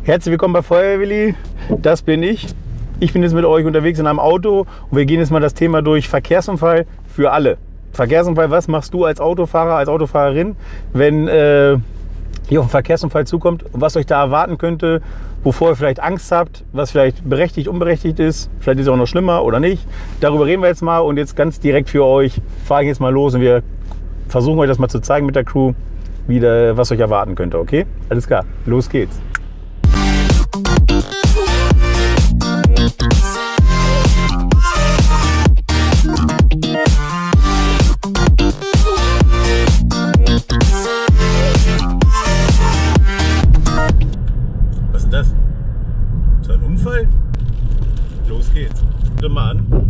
Herzlich willkommen bei Feuerwehr-Willi, das bin ich. Ich bin jetzt mit euch unterwegs in einem Auto und wir gehen jetzt mal das Thema durch Verkehrsunfall für alle. Verkehrsunfall, was machst du als Autofahrer, als Autofahrerin, wenn ihr auf einen Verkehrsunfall zukommt und was euch da erwarten könnte, wovor ihr vielleicht Angst habt, was vielleicht berechtigt, unberechtigt ist, vielleicht ist es auch noch schlimmer oder nicht. Darüber reden wir jetzt mal und jetzt ganz direkt für euch fahre ich jetzt mal los und wir versuchen euch das mal zu zeigen mit der Crew, was euch erwarten könnte, okay? Alles klar, los geht's. Was ist das? Ist das ein Unfall? Los geht's. Guck mal an.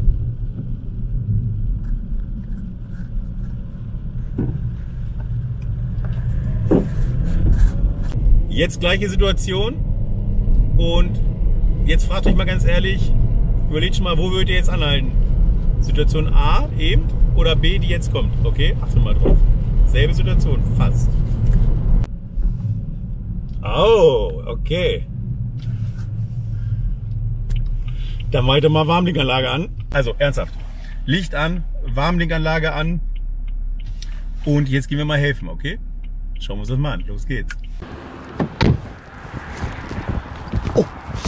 Jetzt gleiche Situation und jetzt fragt euch mal ganz ehrlich, überlegt schon mal, wo würdet ihr jetzt anhalten? Situation A eben oder B, die jetzt kommt, okay? Achtet mal drauf. Selbe Situation, fast. Oh, okay. Dann mache ich doch mal Warmblinkanlage an. Also ernsthaft. Licht an, Warmblinkanlage an und jetzt gehen wir mal helfen, okay? Schauen wir uns das mal an. Los geht's. Oh.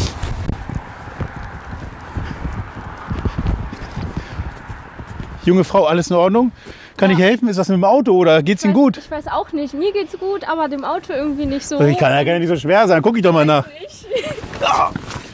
Junge Frau, alles in Ordnung? Kann ich helfen? Ist das mit dem Auto oder geht's Ihnen gut? Ich weiß auch nicht. Mir geht's gut, aber dem Auto irgendwie nicht so. Ich kann ja nicht so schwer sein. Guck ich doch mal nach. Ah.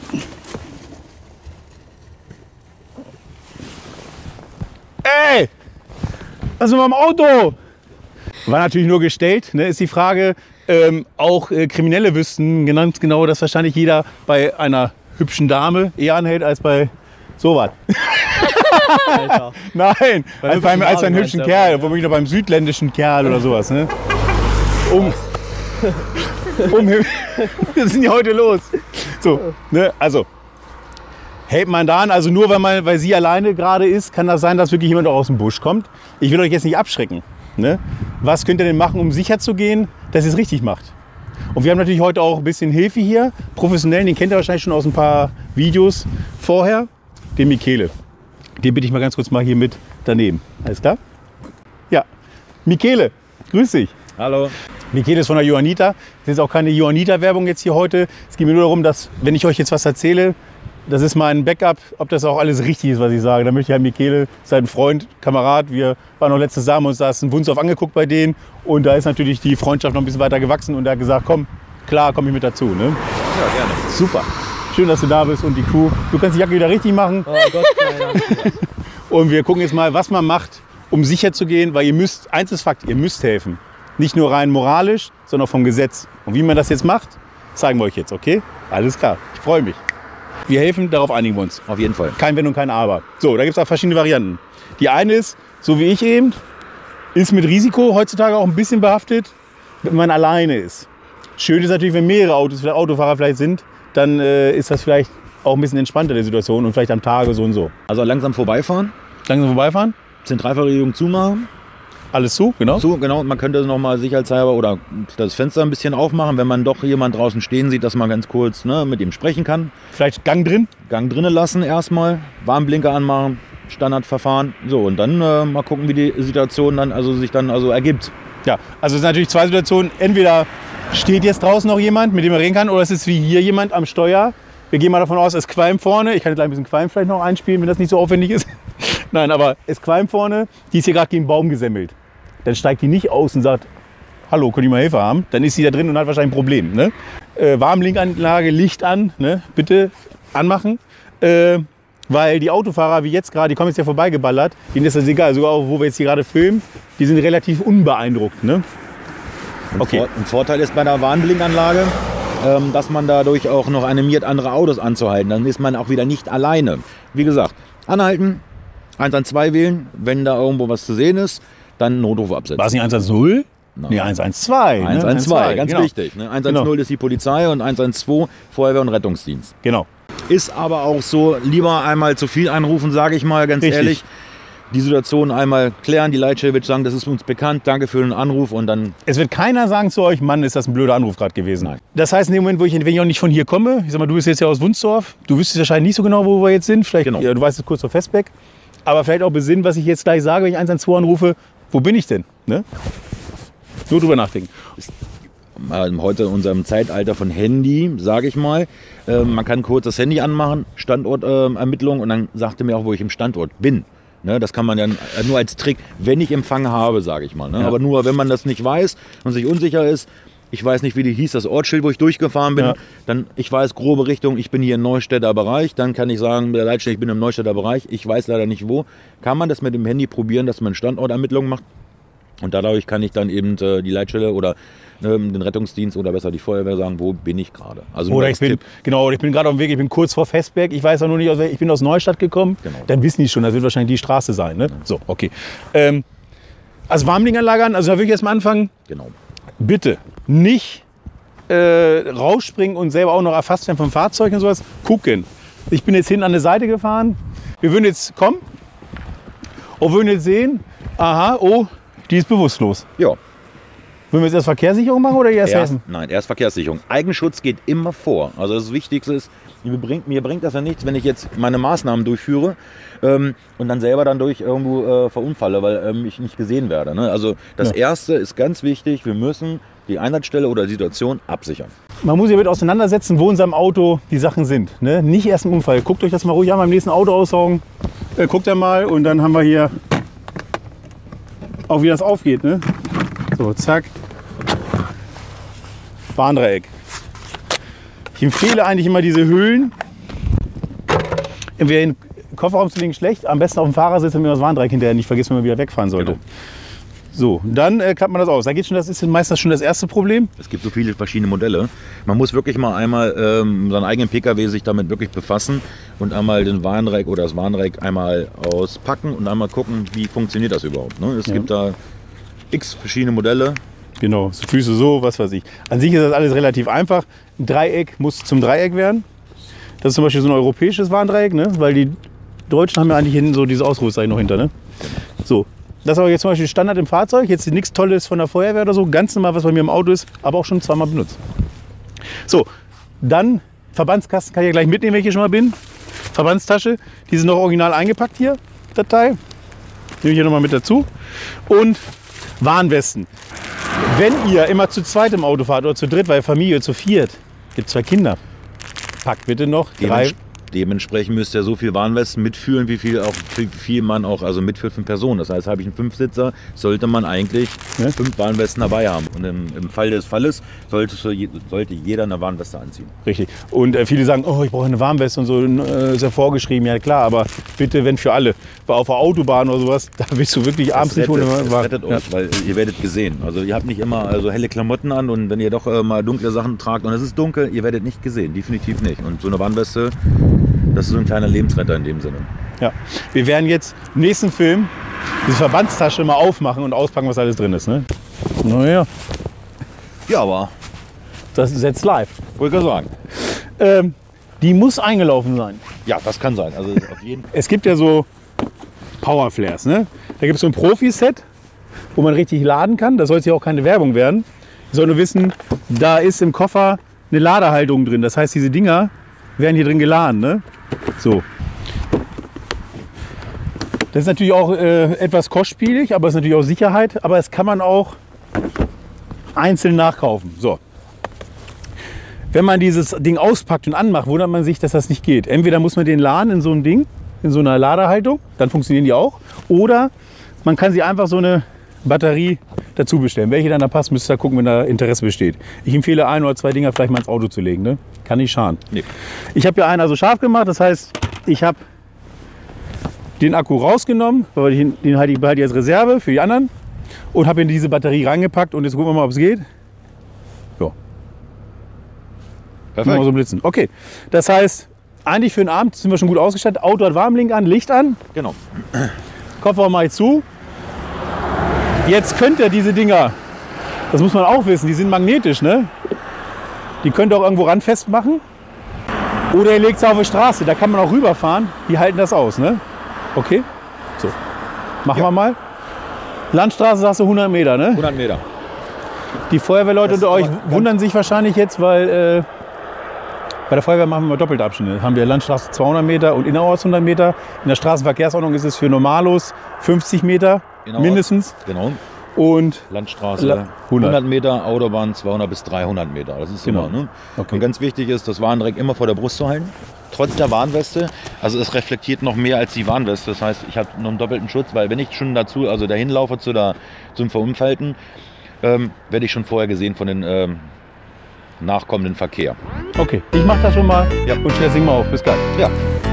Ey! Was ist mit meinem Auto? War natürlich nur gestellt, ne? Ist die Frage. Auch Kriminelle wüssten ganz genau, dass wahrscheinlich jeder bei einer hübschen Dame eher anhält als bei sowas. Alter. Nein, als bei einem hübschen Kerl, womöglich noch beim südländischen Kerl oder sowas. Ne? Wir sind ja heute los. So, ne? Also, hält man da an, also nur weil sie alleine gerade ist, kann das sein, dass wirklich jemand auch aus dem Busch kommt. Ich will euch jetzt nicht abschrecken. Ne? Was könnt ihr denn machen, um sicher zu gehen, dass ihr es richtig macht? Und wir haben natürlich heute auch ein bisschen Hilfe hier, professionellen, den kennt ihr wahrscheinlich schon aus ein paar Videos vorher, den Michele. Den bitte ich mal ganz kurz mal hier mit daneben. Alles klar? Ja, Michele, grüß dich. Hallo. Michele ist von der Johanniter. Das ist auch keine Johanniter-Werbung jetzt hier heute. Es geht mir nur darum, dass, wenn ich euch jetzt was erzähle, das ist mein Backup, ob das auch alles richtig ist, was ich sage. Da möchte ich halt Michele, sein Freund, Kamerad, wir waren noch letztes Jahr, haben uns das in Wunsdorf angeguckt bei denen. Und da ist natürlich die Freundschaft noch ein bisschen weiter gewachsen. Und er hat gesagt, komm, klar, komme ich mit dazu. Ne? Ja, gerne. Super. Schön, dass du da bist und die Crew. Du kannst die Jacke wieder richtig machen. Oh Gott, ja. Und wir gucken jetzt mal, was man macht, um sicher zu gehen. Weil ihr müsst, eins ist Fakt, ihr müsst helfen. Nicht nur rein moralisch, sondern vom Gesetz. Und wie man das jetzt macht, zeigen wir euch jetzt, okay? Alles klar, ich freue mich. Wir helfen, darauf einigen wir uns. Auf jeden Fall. Kein Wenn und kein Aber. So, da gibt es auch verschiedene Varianten. Die eine ist, so wie ich eben, ist mit Risiko heutzutage auch ein bisschen behaftet, wenn man alleine ist. Schön ist natürlich, wenn mehrere Autofahrer vielleicht sind, dann ist das vielleicht auch ein bisschen entspannter, die Situation, und vielleicht am Tage so und so. Also langsam vorbeifahren. Langsam vorbeifahren. Zentralverriegelung zumachen. Alles zu, genau. Zu, genau. Und man könnte noch mal sicherheitshalber oder das Fenster ein bisschen aufmachen, wenn man doch jemand draußen stehen sieht, dass man ganz kurz mit ihm sprechen kann. Vielleicht Gang drin. Gang drinnen lassen erstmal, Warnblinker anmachen, Standardverfahren. So, und dann mal gucken, wie die Situation dann sich ergibt. Ja, also es sind natürlich zwei Situationen. Entweder steht jetzt draußen noch jemand, mit dem man reden kann, oder es ist wie hier jemand am Steuer. Wir gehen mal davon aus, es qualmt vorne. Ich kann gleich ein bisschen Qualm vielleicht noch einspielen, wenn das nicht so aufwendig ist. Nein, aber es qualmt vorne. Die ist hier gerade gegen den Baum gesemmelt. Dann steigt die nicht aus und sagt, hallo, könnt ihr mal Hilfe haben? Dann ist sie da drin und hat wahrscheinlich ein Problem. Ne? Warmblinkanlage, Licht an, ne? Bitte anmachen. Weil die Autofahrer, wie jetzt gerade, die kommen jetzt ja vorbeigeballert, denen ist das egal. Sogar auch, wo wir jetzt hier gerade filmen, die sind relativ unbeeindruckt. Ne? Okay. Ein Vorteil ist bei der Warnblinkanlage, dass man dadurch auch noch animiert, andere Autos anzuhalten. Dann ist man auch wieder nicht alleine. Wie gesagt, anhalten, 112 wählen, wenn da irgendwo was zu sehen ist, dann Notruf absetzen. War es nicht 110? Nein. Nee, 112. 112, ganz genau. wichtig. Ne? 110 ist die Polizei und 112 Feuerwehr und Rettungsdienst. Genau. Ist aber auch so, lieber einmal zu viel anrufen, sage ich mal ganz Richtig. ehrlich. die Situation einmal klären. Die Leitstelle wird sagen, das ist uns bekannt, danke für den Anruf und dann... Es wird keiner sagen zu euch, Mann, ist das ein blöder Anruf gerade gewesen. Nein. Das heißt, in dem Moment, wenn ich auch nicht von hier komme, ich sag mal, du bist jetzt ja aus Wunsdorf, du wüsstest wahrscheinlich nicht so genau, wo wir jetzt sind. Vielleicht, Genau. ja, du weißt es kurz vor Festbeck. Aber vielleicht auch besinnen, was ich jetzt gleich sage, wenn ich 112 anrufe, wo bin ich denn? Ne? Nur drüber nachdenken. Heute in unserem Zeitalter von Handy, sage ich mal, man kann kurz das Handy anmachen, Standortermittlung und dann sagt er mir auch, wo ich im Standort bin. Ne, das kann man ja nur als Trick, wenn ich Empfang habe, sage ich mal. Ne? Ja. Aber nur, wenn man das nicht weiß und sich unsicher ist, ich weiß nicht, wie die hieß, das Ortsschild, wo ich durchgefahren bin, Ja. dann ich weiß grobe Richtung, ich bin hier im Neustädter Bereich, dann kann ich sagen, der Leitstelle, ich bin im Neustädter Bereich, ich weiß leider nicht wo. Kann man das mit dem Handy probieren, dass man Standortermittlungen macht? Und dadurch kann ich dann eben die Leitstelle oder den Rettungsdienst oder besser die Feuerwehr sagen, wo bin ich gerade. Also Oder nur ich als bin, Tipp. genau, ich bin gerade auf dem Weg, ich bin kurz vor Festberg, ich weiß auch nur nicht, ich bin aus Neustadt gekommen, Genau. dann wissen die schon, das wird wahrscheinlich die Straße sein. Ne? So, okay. Also Warmlinganlage an, also da würde ich erstmal anfangen, Genau. bitte nicht rausspringen und selber auch noch erfasst werden vom Fahrzeug und sowas. Gucken. Ich bin jetzt hinten an der Seite gefahren, wir würden jetzt kommen und würden jetzt sehen, aha, oh, die ist bewusstlos. Ja. Würden wir jetzt erst Verkehrssicherung machen oder erst helfen? Nein, erst Verkehrssicherung. Eigenschutz geht immer vor. Also das Wichtigste ist, mir bringt das ja nichts, wenn ich jetzt meine Maßnahmen durchführe und dann selber dann durch irgendwo verunfalle, weil ich nicht gesehen werde. Ne? Also das Erste ist ganz wichtig, wir müssen die Einsatzstelle oder die Situation absichern. Man muss sich damit auseinandersetzen, wo in seinem Auto die Sachen sind. Ne? Nicht erst im Unfall. Guckt euch das mal ruhig an beim nächsten Auto aussaugen. Guckt ja mal und dann haben wir hier auch wie das aufgeht. Ne? So, zack. Warndreieck. Ich empfehle eigentlich immer diese Höhlen. Entweder in den Kofferraum zu legen, schlecht. Am besten auf dem Fahrersitz, damit man das Warndreieck hinterher nicht vergisst, wenn man wieder wegfahren sollte. Genau. So, dann klappt man das aus. Da geht schon, das ist meistens schon das erste Problem. Es gibt so viele verschiedene Modelle. Man muss wirklich mal einmal seinen eigenen PKW sich damit wirklich befassen und einmal den Warndreieck oder das Warndreieck einmal auspacken und einmal gucken, wie funktioniert das überhaupt. Ne? Es gibt da x verschiedene Modelle. Genau, Füße so, was weiß ich. An sich ist das alles relativ einfach. Ein Dreieck muss zum Dreieck werden. Das ist zum Beispiel so ein europäisches Warndreieck, ne? Weil die Deutschen haben ja eigentlich hinten so dieses Ausrufezeichen noch hinter. Ne? So, das ist aber jetzt zum Beispiel Standard im Fahrzeug. Jetzt nichts Tolles von der Feuerwehr oder so. Ganz normal, was bei mir im Auto ist, aber auch schon zweimal benutzt. So, dann Verbandskasten kann ich ja gleich mitnehmen, wenn ich hier schon mal bin. Verbandstasche, die sind noch original eingepackt hier, das Teil. Nehme ich hier nochmal mit dazu. Und Warnwesten. Wenn ihr immer zu zweit im Auto fahrt oder zu dritt, weil Familie zu viert, gibt 2 Kinder, packt bitte noch 3. Dementsprechend müsst ihr so viel Warnwesten mitführen, wie viel man auch also mitführt für Personen. Das heißt, habe ich einen 5-Sitzer, sollte man eigentlich 5 Warnwesten dabei haben. Und im Fall des Falles sollte jeder eine Warnweste anziehen. Richtig. Und viele sagen, oh, ich brauche eine Warnweste und so, ist ja vorgeschrieben. Ja klar, aber bitte, wenn für alle. Weil auf der Autobahn oder sowas, da willst du wirklich abends nicht ohne Das Warn. rettet euch, weil ihr werdet gesehen. Also ihr habt nicht immer also helle Klamotten an und wenn ihr doch mal dunkle Sachen tragt und es ist dunkel, ihr werdet nicht gesehen. Definitiv nicht. Und so eine Warnweste, das ist so ein kleiner Lebensretter in dem Sinne. Ja. Wir werden jetzt im nächsten Film diese Verbandstasche mal aufmachen und auspacken, was alles drin ist. Ne? Naja, Ja, aber das ist jetzt live. wollte ich gerade sagen. Die muss eingelaufen sein. Ja, das kann sein. Also auf jeden Fall. Es gibt ja so Powerflares. Ne? Da gibt es so ein Profi-Set, wo man richtig laden kann. Da soll es ja auch keine Werbung werden. Ihr sollt nur wissen, da ist im Koffer eine Ladehalterung drin. Das heißt, diese Dinger werden hier drin geladen. Ne? So. Das ist natürlich auch etwas kostspielig, aber es ist natürlich auch Sicherheit. Aber es kann man auch einzeln nachkaufen. So. Wenn man dieses Ding auspackt und anmacht, wundert man sich, dass das nicht geht. Entweder muss man den laden in so einem Ding, in so einer Ladehaltung, dann funktionieren die auch. Oder man kann sie einfach so eine Batterie dazu bestellen. Welche dann da passt, müsst ihr gucken, wenn da Interesse besteht. Ich empfehle 1 oder 2 Dinger vielleicht mal ins Auto zu legen. Ne? Kann nicht schaden. Nee. Ich habe hier einen also scharf gemacht. Das heißt, ich habe den Akku rausgenommen, weil den behalte ich als Reserve für die anderen. Und habe in diese Batterie reingepackt. Und jetzt gucken wir mal, ob es geht. Ja. Perfekt. Mal so blitzen. Okay. Das heißt, eigentlich für den Abend sind wir schon gut ausgestattet. Auto hat Warnblink an, Licht an. Genau. Kofferraum mache ich zu. Jetzt könnt ihr diese Dinger, das muss man auch wissen, die sind magnetisch, ne? Die könnt ihr auch irgendwo ran festmachen. Oder ihr legt sie auf die Straße, da kann man auch rüberfahren. Die halten das aus, ne? Okay? So. Machen wir mal. Landstraße sagst du 100 Meter, ne? 100 Meter. Die Feuerwehrleute unter euch wundern sich wahrscheinlich jetzt, weil bei der Feuerwehr machen wir doppelte Abstände. Haben wir Landstraße 200 Meter und innerorts 100 Meter. In der Straßenverkehrsordnung ist es für Normalos 50 Meter mindestens. Genau. Und Landstraße 100 Meter, Autobahn 200 bis 300 Meter. Das ist Genau. immer. Ne? Okay. Und ganz wichtig ist, das Warndreieck immer vor der Brust zu halten. Trotz der Warnweste. Also es reflektiert noch mehr als die Warnweste. Das heißt, ich habe noch einen doppelten Schutz, weil wenn ich schon dazu, also dahin laufe zum Verunfallten, werde ich schon vorher gesehen von den nachkommenden Verkehr. Okay, ich mach das schon mal. Ja. Und sing mal auf. Bis gleich. Ja.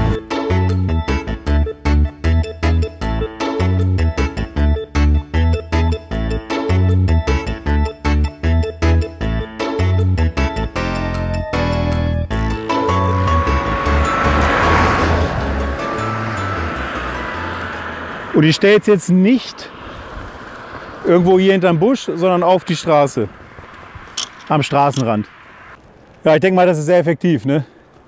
Und ich stelle jetzt nicht irgendwo hier hinterm Busch, sondern auf die Straße. Am Straßenrand. Ja, ich denke mal, das ist sehr effektiv, ne?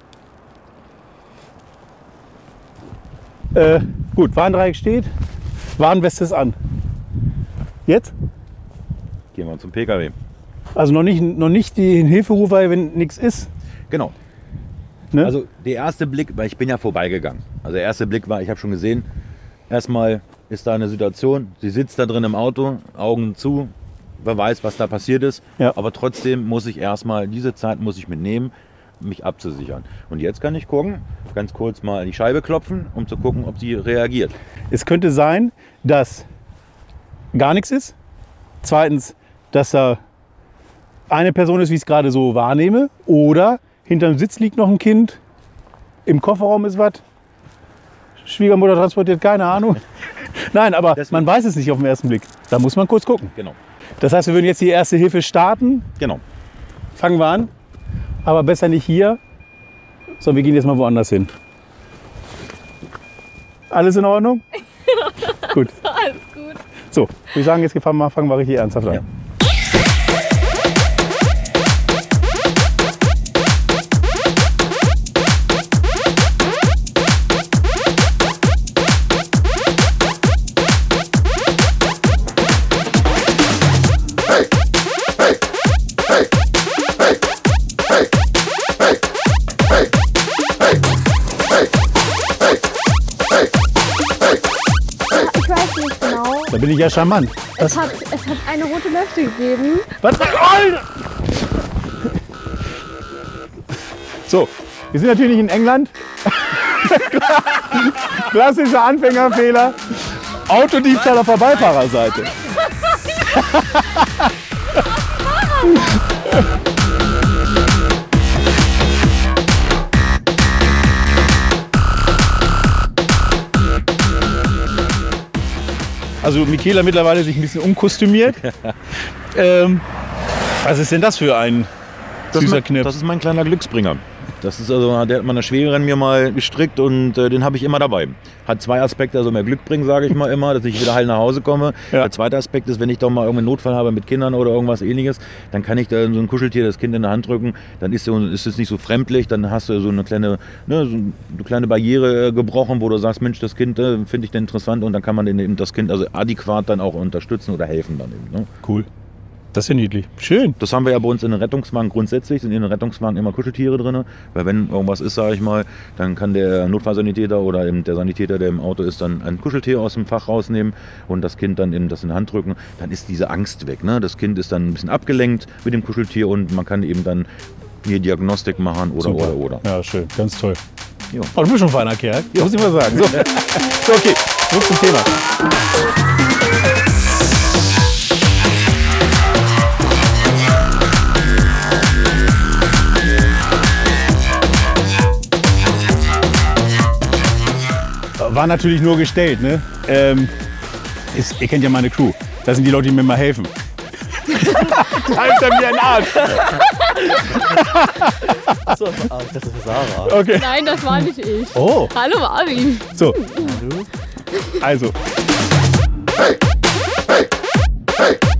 Gut, Warndreieck steht. Warnweste ist an. Jetzt? Gehen wir zum PKW. Also noch nicht den Hilferuf, weil wenn nichts ist. Genau. Ne? Also der erste Blick, weil ich bin ja vorbeigegangen. Also der erste Blick war, ich habe schon gesehen, erstmal ist da eine Situation, sie sitzt da drin im Auto, Augen zu, wer weiß, was da passiert ist. Ja. Aber trotzdem muss ich erstmal, diese Zeit muss ich mitnehmen, mich abzusichern. Und jetzt kann ich gucken, ganz kurz mal an die Scheibe klopfen, um zu gucken, ob sie reagiert. Es könnte sein, dass gar nichts ist. Zweitens, dass da eine Person ist, wie ich es gerade so wahrnehme. Oder hinterm Sitz liegt noch ein Kind. Im Kofferraum ist was. Schwiegermutter transportiert, keine Ahnung. Nein, aber Deswegen. man weiß es nicht auf den ersten Blick. Da muss man kurz gucken. Genau. Das heißt, wir würden jetzt die erste Hilfe starten. Genau. Fangen wir an. Aber besser nicht hier, sondern wir gehen jetzt mal woanders hin. Alles in Ordnung? Gut. Alles gut. So, würde ich sagen, jetzt fangen wir richtig ernsthaft an. Ja. Ich weiß nicht genau. Da bin ich ja charmant. Es hat eine rote Leuchte gegeben. Was? Alter! So, wir sind natürlich nicht in England. Klassischer Anfängerfehler. Autodiebstahl auf der Beifahrerseite. Also Michaela mittlerweile sich ein bisschen umkostümiert. Was ist denn das für ein süßer Kniff? Das ist mein kleiner Glücksbringer. Das ist also, der hat meine Schwägerin mir mal gestrickt und den habe ich immer dabei. Hat zwei Aspekte, also mehr Glück bringen, sage ich mal immer, dass ich wieder heil nach Hause komme. Ja. Der zweite Aspekt ist, wenn ich doch mal irgendeinen Notfall habe mit Kindern oder irgendwas ähnliches, dann kann ich da so ein Kuscheltier, das Kind in der Hand drücken, dann ist es nicht so fremdlich, dann hast du so eine kleine, so eine kleine Barriere gebrochen, wo du sagst, Mensch, das Kind finde ich denn interessant und dann kann man eben das Kind also adäquat dann auch unterstützen oder helfen dann eben. Ne? Cool. Das ist ja niedlich. Schön. Das haben wir ja bei uns in den Rettungswagen grundsätzlich, sind in den Rettungswagen immer Kuscheltiere drin, weil wenn irgendwas ist, sage ich mal, dann kann der Notfallsanitäter oder eben der Sanitäter, der im Auto ist, dann ein Kuscheltier aus dem Fach rausnehmen und das Kind dann eben das in die Hand drücken, dann ist diese Angst weg. Ne? Das Kind ist dann ein bisschen abgelenkt mit dem Kuscheltier und man kann eben dann hier Diagnostik machen oder. Ja, schön. Ganz toll. Jo. Oh, du bist schon ein feiner Kerl. Ja, muss ich mal sagen. So, so okay. Zurück zum Thema. War natürlich nur gestellt, ne? Ihr kennt ja meine Crew. Das sind die Leute, die mir mal helfen. Da hilft er mir ein Arsch. So, das ist Sarah. Okay. Nein, das war nicht ich. Oh, Hallo Marvin. so. Also. Hey!